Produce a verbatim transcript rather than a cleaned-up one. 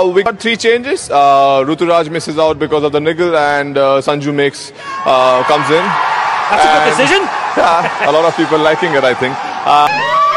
Uh, we got three changes. Uh, Ruturaj misses out because of the niggle, and uh, Sanju makes uh, comes in. That's and, a good decision. Yeah, a lot of people liking it, I think. Uh,